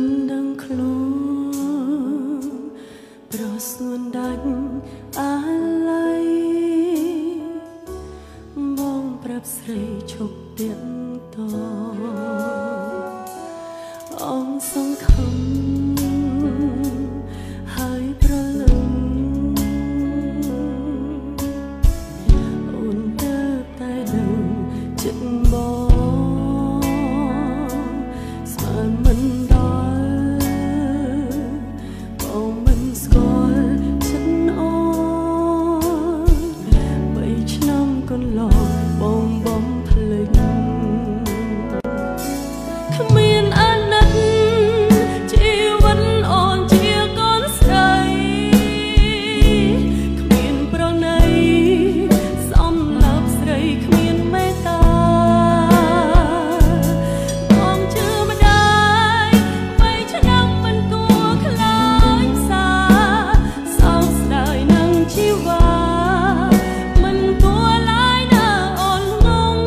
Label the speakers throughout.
Speaker 1: ដឹងខ្លួនប្រសួនដាច់អាឡ័យបងប្រាប់ស្រីឈប់ទៀតតអងសង្ឃឹមហើយប្រលឹងអូនទៅតែដឹងចិត្តបងស្មានមិនដល់បងមិនស្គាល់ចិត្តអូន3ឆ្នាំកន្លងបងបំភ្លេចគ្មានអាណិតជីវិតអូនជាកូនស្រីគ្មានប្រណីសំឡាប់ស្រីគ្មានមេត្តាបងជឿម្ដាយ3ឆ្នាំមិនគួរខ្លាចសាសោកស្ដាយនឹងជីវ៉ាមិនគួរឡើយណាអូនងង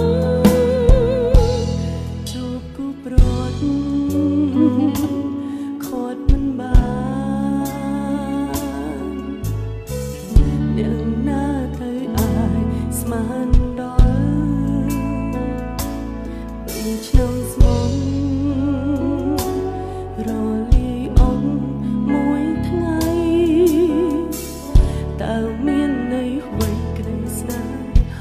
Speaker 1: ជួបគូប្រត់ខាត់មិនបានអ្នកណាទៅអាចស្មានដល់2ឆ្នាំស្មងរលីអងមួយថ្ងៃតើមានន័យអ្វីក្តីស្នេហា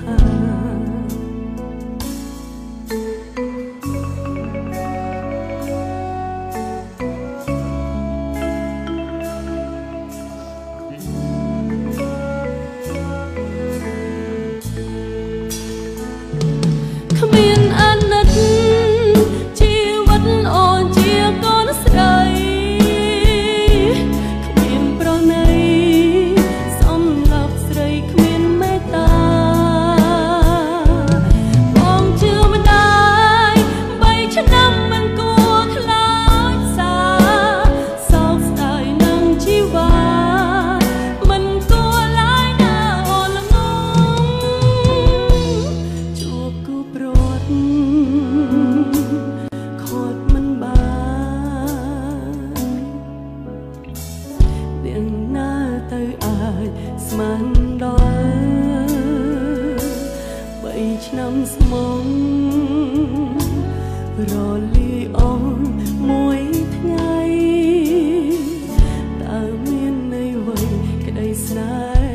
Speaker 1: គ្មានអាណិតជីវិតអូនជាកូនស្រីគ្មានប្រណីសំឡាប់ស្រីគ្មានមេត្តាបងជឿម្ដាយ3ឆ្នាំមិនគួរខ្លាចសាសោកស្ដាយនឹងជីវ៉ាមិនគួរឡើយណាអូនល្ងងជួបគូប្រត់ខាត់មិនបានអ្នកណាទៅអាចស្មានដល់3ឆ្នាំស្មងរលីអងមួយថ្ងៃតើមានន័យអ្វីក្តីស្នេ